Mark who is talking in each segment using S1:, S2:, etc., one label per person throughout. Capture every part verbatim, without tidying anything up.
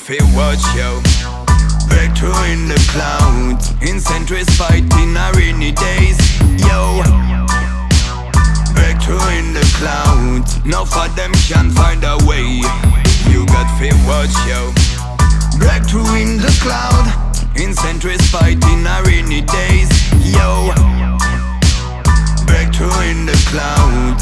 S1: feel watch, yo. Breakthrough in the clouds, in centuries fighting our rainy days, yo. Breakthrough in the clouds, none of them can find a way. You got feel watch, yo. Breakthrough in the cloud, in centuries fighting our rainy days, yo. Breakthrough in the clouds.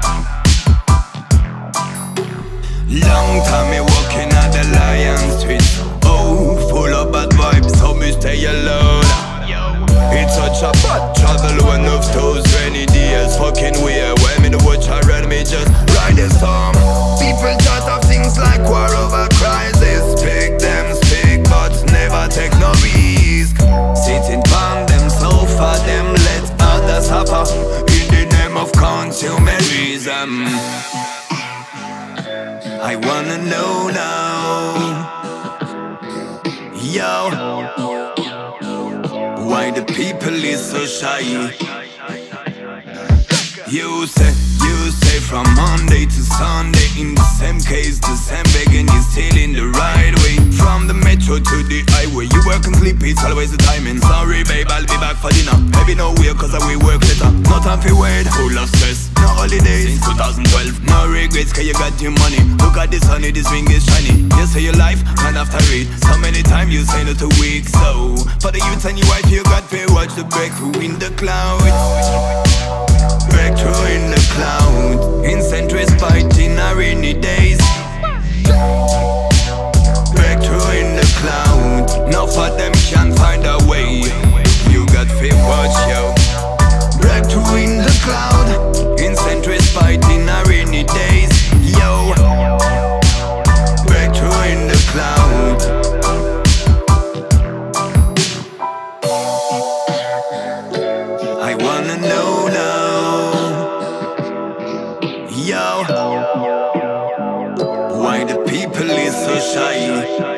S1: Long time me walking at the Lion Street. Oh, full of bad vibes, so me stay alone. It's such a bad travel one of those rainy days. Fucking weird, when me the watch I read me just ride the storm. People chat of things like war over crisis. Speak them, speak, but never take no risk. Sitting on them sofa, them let others suffer in the name of consumerism. I wanna know now, yo, why the people is so shy. You say, you say from Monday to Sunday, in the same case, the same begging, you still in the right way. From the metro to the highway, you work and sleep, it's always the timing. Sorry babe, I'll be back for dinner. Heavy no way, cause I will work later. No time for wait, full of stress, no holidays. Since two thousand twelve, no regrets, cause you got your money. Look at this honey, this ring is shiny. You say your life, man after it. So many times you say not a week. So, for the youth and your wife, you got to watch the breakthrough in the clouds. Breakthrough in the clouds, in centuries fighting our rainy days. Breakthrough in the clouds, none of them can find a way. You got to watch, yo. Breakthrough in the cloud, in centuries fighting our rainy days, yo. Breakthrough in the clouds. I wanna know now, yo, why the people is so shy.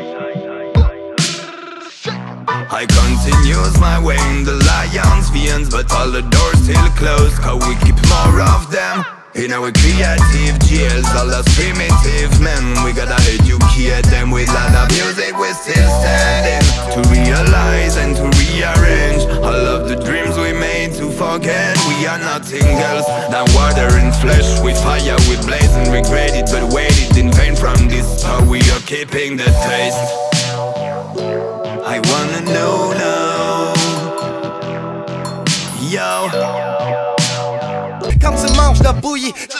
S1: I continues my way in the Lions, Vians, but all the doors still closed, cause we keep more of them in our creative jails. All those primitive men, we gotta educate them with lot of music. We're still standing to realize and to rearrange all of the dreams we made to forget. We are nothing else than water and flesh. With fire we blaze and regret it, but waited in vain from this. So we are keeping the taste. I wanna know now, yo.
S2: Quand tu manges de bouillie,